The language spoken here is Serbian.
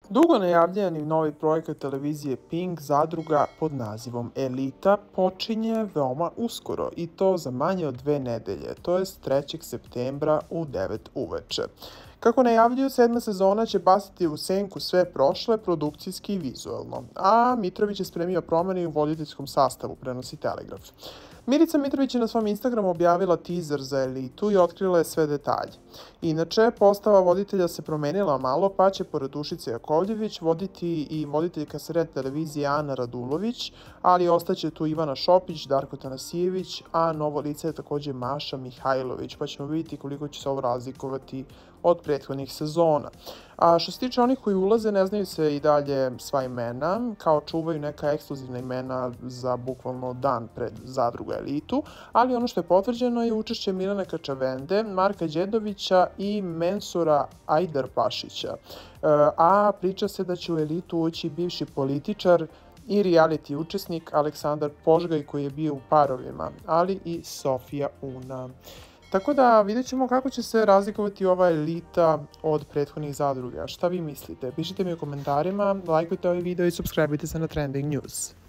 Dugo najavljeni novi projekat televizije Pink Zadruga pod nazivom Elita počinje veoma uskoro i to za manje od 2 nedelje, to je 3. septembra u 9 uveče. Kako najavljuju, 7. sezona će baciti u senku sve prošle, produkcijski i vizuelno, a Mitrović je spremio promene i u voditeljskom sastavu, prenosi Telegraf. Milica Mitrović je na svom Instagramu objavila teaser za Elitu i otkrila je sve detalje. Inače, postava voditelja se promenila malo, pa će pored Dušice Jakovljević voditi i voditeljka Red televizije Ana Radulović, ali ostaće tu Ivana Šopić, Darko Tanasijević, a novo lice je takođe Maša Mihajlović, pa ćemo vidjeti koliko će se ovo razlikovati od prethodnih sezona. A što se tiče onih koji ulaze, ne znaju se i dalje sva imena, kao čuvaju neka ekskluzivna imena za bukvalno dan pred Zadrugu Elitu, ali ono što je potvrđeno je učešće Milana Kačavende, Marka Đedovića i Mensura Ajdarpašića. A priča se da će u Elitu ući bivši političar i reality učesnik Aleksandar Požgaj koji je bio u Parovima, ali i Sofija Una. Tako da vidjet ćemo kako će se razlikovati ova Elita od prethodnih zadruga. Šta vi mislite? Pišite mi u komentarima, lajkujte ovaj video i subscribeujte se na Trending News.